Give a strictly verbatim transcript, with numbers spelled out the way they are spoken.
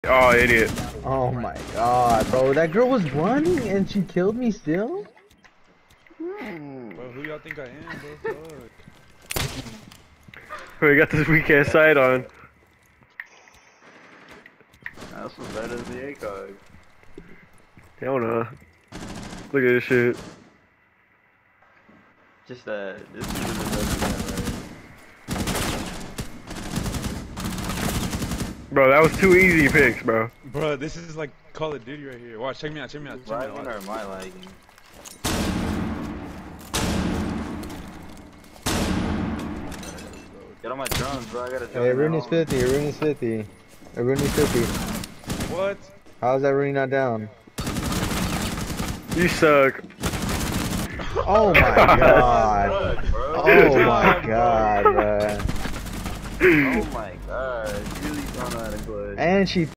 Oh, idiot. Oh my god, bro. That girl was running and she killed me still? Bro, who y'all think I am, bro? Fuck. We got this weak ass side on. That's what's better than the A C O G. Hell no. Look at this shit. Just that, this is the best right? Bro, that was two easy picks, bro. Bro, this is like Call of Duty right here. Watch, check me out, check me out, check me Lagging out. or am I lagging? Get on my drones, bro. I gotta jump. Hey, Rooney's fifty, Rooney's fifty. Hey, Rooney's fifty. What? How's that Rooney not down? You suck. Oh my god. Fuck, bro. Oh my god, bro. Oh my god. You really don't know how to play. And she